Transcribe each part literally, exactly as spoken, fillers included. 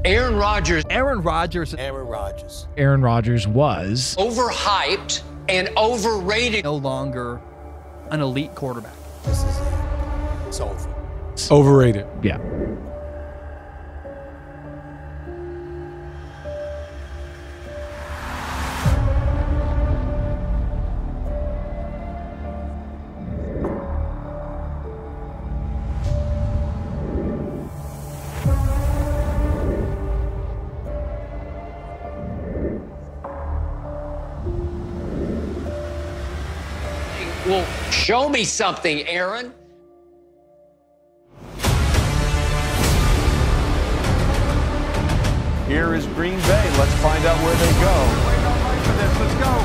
Aaron Rodgers. Aaron Rodgers. Aaron Rodgers. Aaron Rodgers was Overhyped and overrated. No longer an elite quarterback. This is it. It's over. Overrated. Yeah. Well, show me something, Aaron. Here is Green Bay. Let's find out where they go. Let's go.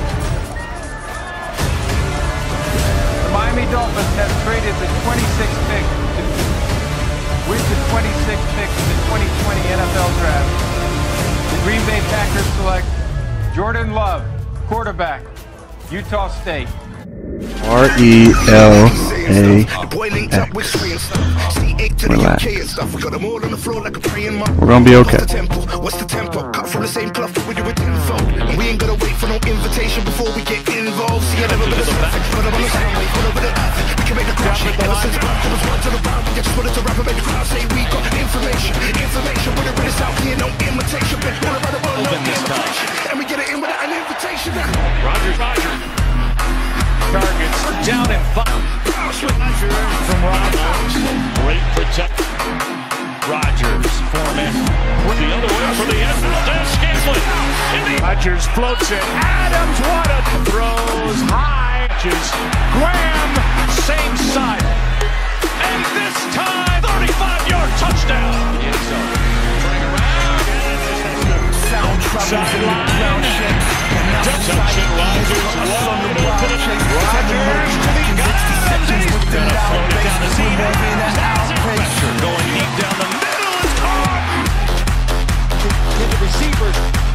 The Miami Dolphins have traded the twenty-sixth pick with the twenty-sixth pick in the twenty twenty N F L Draft. The Green Bay Packers select Jordan Love, quarterback, Utah State. R E L A X. Relax. We're gonna be okay. What's the tempo? Cut from the same cloth with you with info. And we ain't gonna wait for no invitation before we get involved. See, I never been a perfect, but I'm on the same way, put over the earth. We can make the crowd shake. Ever since birth, there was words on the ground. We just wanted to rap and make the crowd say we got information. Information, with it with us out here, no imitation. Been all around the world, no imitation. And we get it in without an invitation. Rodgers, Rodgers. Targets down and five. From Rodgers. Great protect. Rodgers, Foreman. The other way for the end. Valdez Scantling. Rodgers floats it. Adams, what a throws high. Graham, same side. And this time, thirty-five yard touchdown. Turning around. Sound travels in the ground shakes. Touching Rodgers, one open. Rodgers to the guys. He's gonna float it down the seam. Going deep down the middle is caught. To the receivers.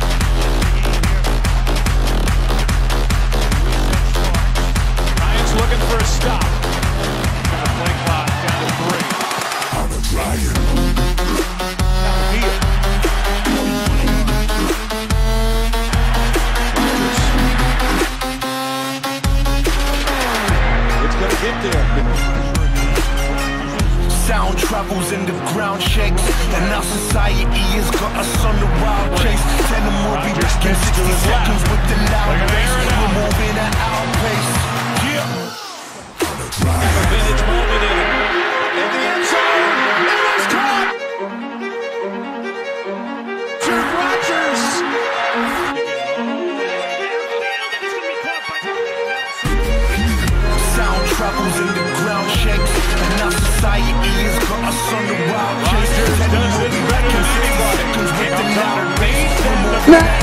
Ryan's looking for a stop. Gonna play clock down to three. I'm a Ryan. Down the field. Get there. Sound travels and the ground shakes. And now society has got us on the wild chase. Tell them we'll be back in sixty seconds with the loud bass. We're moving at our pace. Yeah. A vintage moment in it. In the end zone. And it's caught. To Rodgers. Sound travels and the ground shakes. And now society has got us on the wild chase. Tell them we'll be back in sixty seconds with the loud bass. We're moving at